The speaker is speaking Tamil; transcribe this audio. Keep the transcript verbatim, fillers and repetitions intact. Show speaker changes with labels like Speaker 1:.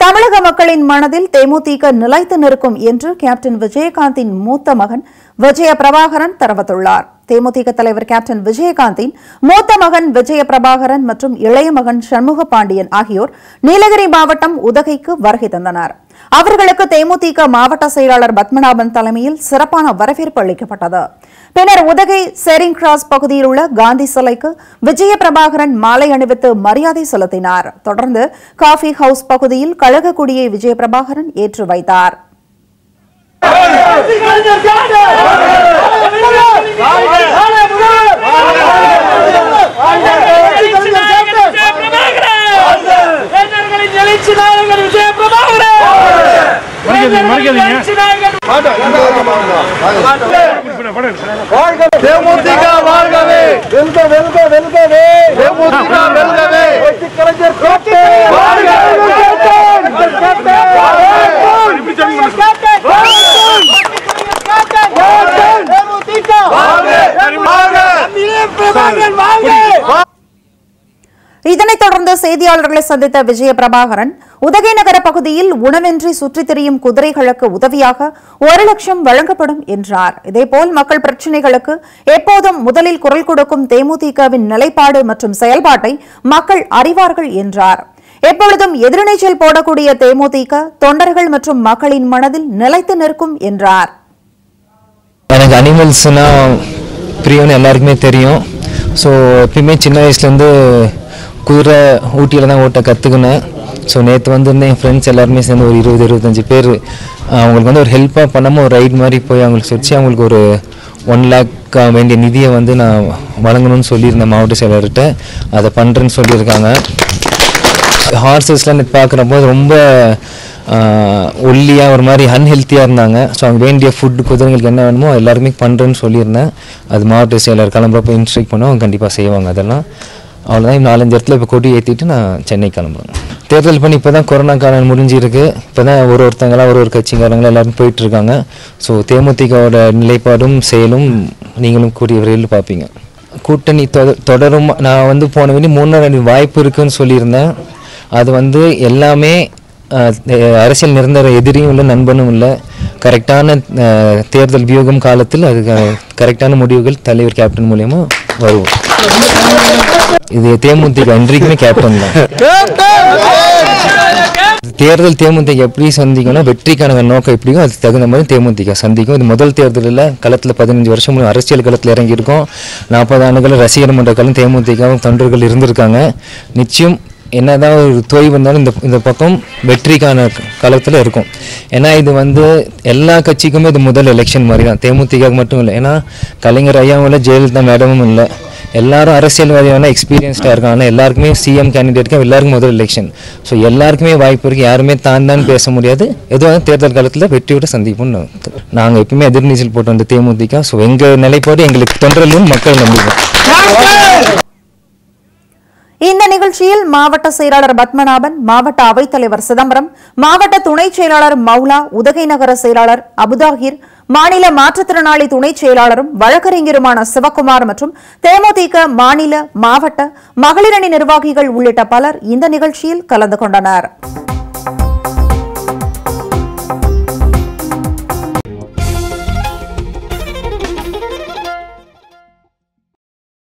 Speaker 1: தமிழக மக்களின் மனதில் தேமுதிக நிலைத்து நிற்கும் என்று கேப்டன் விஜயகாந்தின் மூத்த மகன் விஜய பிரபாகரன் தெரிவித்துள்ளார். தேமுதிக தலைவர் கேப்டன் விஜயகாந்தின் மூத்த மகன் விஜய பிரபாகரன் மற்றும் இளைய மகன் சண்முக பாண்டியன் ஆகியோர் நீலகிரி மாவட்டம் உதகைக்கு வருகை தந்தனர். அவர்களுக்கு தேமுதிக மாவட்ட செயலாளர் பத்மநாபன் தலைமையில் சிறப்பான வரவேற்பு அளிக்கப்பட்டது. பின்னர் உதகை சேரிங் கிராஸ் பகுதியில் உள்ள காந்தி சிலைக்கு விஜய பிரபாகரன் மாலை அணிவித்து மரியாதை செலுத்தினார். தொடர்ந்து காஃபி ஹவுஸ் பகுதியில் கழக கொடியை விஜய பிரபாகரன் ஏற்றி வைத்தார்.
Speaker 2: தேமுதிக வாழ்கவே, வெல்க வெல்க வெல்கவே, தேமுதிக வெல்கவே, கலைஞர் கோட்டை வாழ்க,
Speaker 1: இதனைத் தொடர்ந்து செய்தியாளர்களை சந்தித்த விஜய பிரபாகரன் உதகை நகர பகுதியில் உணவின்றி சுற்றித் திரியும் குதிரைகளுக்கு உதவியாக ஒரு லட்சம் வழங்கப்படும் என்றார். இதேபோல் மக்கள் பிரச்சினைகளுக்கு எப்போதும் முதலில் குரல் கொடுக்கும் தேமுதிகவின் நிலைப்பாடு மற்றும் செயல்பாட்டை மக்கள் அறிவார்கள் என்றார். எப்பொழுதும் எதிர்நீச்சல் போடக்கூடிய தேமுதிக தொண்டர்கள் மற்றும் மக்களின் மனதில் நிலைத்து நிற்கும் என்றார்.
Speaker 3: எனக்கு அனிமல்ஸ்னா பிரியம்னு எல்லாருக்குமே தெரியும். ஸோ எப்பயுமே சின்ன வயசுலேருந்து குதிரை ஊட்டியில் தான் ஓட்ட கற்றுக்கினேன். ஸோ நேற்று வந்துருந்தேன், என் ஃப்ரெண்ட்ஸ் எல்லாருமே சேர்ந்து ஒரு இருபது இருபத்தஞ்சி பேர் அவங்களுக்கு வந்து ஒரு ஹெல்ப்பாக பண்ணாமல் ஒரு ரைட் மாதிரி போய் அவங்களுக்கு வச்சு அவங்களுக்கு ஒரு ஒன் லேக் வேண்டிய நிதியை வந்து நான் வழங்கணும்னு சொல்லியிருந்தேன் மாவட்ட செயலர்கிட்ட. அதை பண்ணுறேன்னு சொல்லியிருக்காங்க. ஹார்சஸ்லாம் பார்க்குறப்போ ரொம்ப ஒல்லியாக ஒரு மாதிரி அன்ஹெல்த்தியாக இருந்தாங்க. ஸோ அவங்க வேண்டிய ஃபுட்டு குதிரைங்களுக்கு என்ன வேணுமோ எல்லாருமே பண்ணுறேன்னு சொல்லியிருந்தேன். அது மாவட்ட செயலர் கிளம்புறப்போ இன்ஸ்ட்ரக்ட் பண்ணோம், அவங்க கண்டிப்பாக செய்வாங்க. அதெல்லாம் அவ்வளோதான். நாலஞ்சு இடத்துல இப்போ கொடி ஏற்றிட்டு நான் சென்னை கிளம்புறேன். தேர்தல் பண்ணி இப்போ தான் கொரோனா காலம் முடிஞ்சிருக்கு. இப்போ தான் ஒரு ஒருத்தங்களாம் ஒரு ஒரு கட்சிக்காரங்களாம் எல்லோரும் போயிட்டுருக்காங்க. ஸோ தேமுதிகவோட நிலைப்பாடும் செயலும் நீங்களும் கூடிய விரைவில் பார்ப்பீங்க. கூட்டணி தொ தொடரும் நான் வந்து போன வேண்டி மூணு ரெண்டு வாய்ப்பு இருக்குதுன்னு சொல்லியிருந்தேன். அது வந்து எல்லாமே அரசியல் நிரந்தர எதிரியும் இல்லை, நண்பனும் இல்லை. கரெக்டான தேர்தல் வியூகம் காலத்தில் அது கரெக்டான முடிவுகள் தலைவர் கேப்டன் மூலயமா வருவோம். இது தேமுதிக இன்றைக்குமே கேப்டன் தான். தேர்தல் தேமுதிக எப்படி சந்திக்கணும், வெற்றிக்கான நோக்கம் எப்படியும் அதுக்கு தகுந்த மாதிரி தேமுதிக சந்திக்கும். இது முதல் தேர்தலில் களத்தில் பதினஞ்சு வருஷம் அரசியல் களத்தில் இறங்கியிருக்கோம். நாற்பது ஆண்டுகள் ரசிகர் மன்ற காலம் தேமுதிக தொண்டர்கள் இருந்திருக்காங்க. நிச்சயம் என்னதான் ஒரு தொய்வு வந்தாலும் இந்த இந்த பக்கம் வெற்றிக்கான களத்தில் இருக்கும். ஏன்னா இது வந்து எல்லா கட்சிக்குமே இது முதல் எலெக்ஷன் மாதிரி தான், தேமுதிக மட்டும் இல்லை. ஏன்னா கலைஞர் ஐயாவும் இல்லை, ஜெயலலிதா மேடமும் இல்லை. எல்லாரும் அரசியல்வாதியான எக்ஸ்பீரியன்ஸ்டாக இருக்காங்க. ஆனால் எல்லாருக்குமே சிஎம் கேண்டிடேட்க்கு எல்லாருக்கும் முதல் எலெக்ஷன். ஸோ எல்லாருக்குமே வாய்ப்பு இருக்குது. யாருமே தான் தான் பேச முடியாது. எதுவாக தேர்தல் காலத்தில் வெற்றியோட சந்திப்போம்னு நாங்கள் எப்பவுமே எதிர்நீச்சல் போட்டு வந்த தேமுதிக. ஸோ எங்கள் நிலைப்பாடு எங்களுக்கு தொண்டர்களும் மக்கள் நம்பிக்கை.
Speaker 1: இந்த நிகழ்ச்சியில் மாவட்ட செயலாளர் பத்மநாபன், மாவட்ட அவைத்தலைவர் சிதம்பரம், மாவட்ட துணை செயலாளர் மௌலா, உதகை நகர செயலாளர் அபுதாகிர், மாநில மாற்றுத்திறனாளி துணை செயலாளரும் வழக்கறிஞருமான சிவக்குமார் மற்றும் தேமுதிக மாநில, மாவட்ட மகளிரணி நிர்வாகிகள் உள்ளிட்ட பலர் இந்த நிகழ்ச்சியில் கலந்து கொண்டனர்.